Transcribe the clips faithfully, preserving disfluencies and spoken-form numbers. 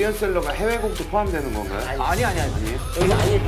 밀리언셀러가 해외곡도 포함되는 건가요? 아니 아니 아니. 아니에요? 여기 아니.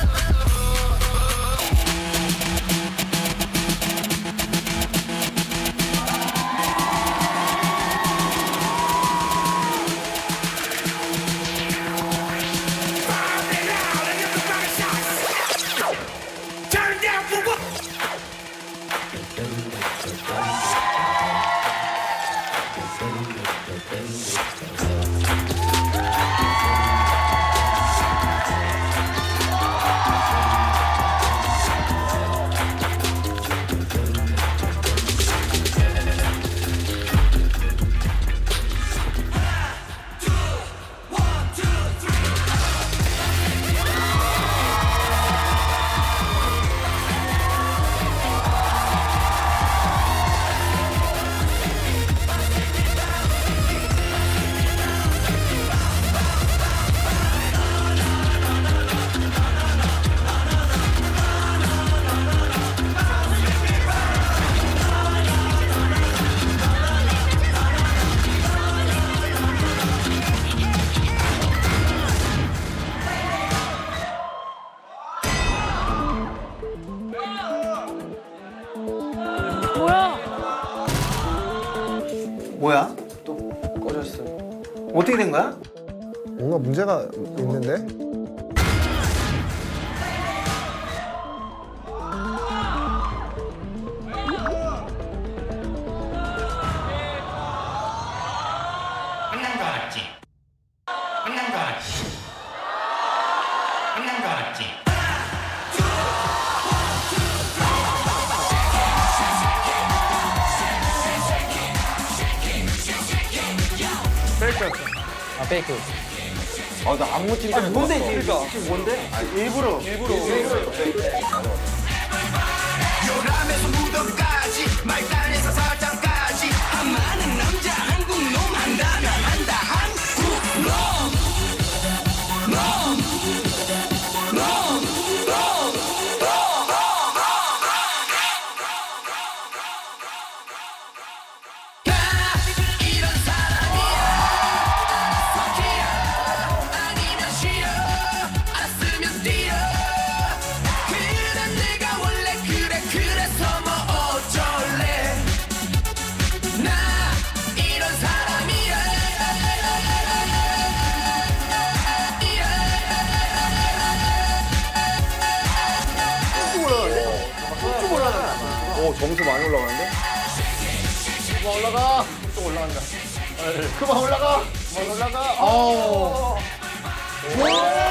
뭐야? 또 꺼졌어. 어떻게 된 거야? 뭔가 문제가 있는데? 끝난 거 알았지? 끝난 거 알았지? 끝난 거 알았지? 페이크였어. 아 페이크. 아, 나 안무 진짜 못 뭔데 봤어. 지금? 지금 뭔데? 아, 일부러. 일부러. 요람에서 무덤까지 말단에서 사장까지 한 많은 남자 한국 놈 한다면 한다 한국 놈 놈, 놈, 놈, 나 이런 사람이야 fuck이야 아니면 쉬어 알았으면 뛰어 그래 내가 원래 그래 그래서 뭐 어쩔래 나 이런 사람이야 쭉 올라가. 오, 점수 많이 올라가는데? 그만 올라가. 쭉 올라간다. 그만 올라가. 그만 올라가. 아우.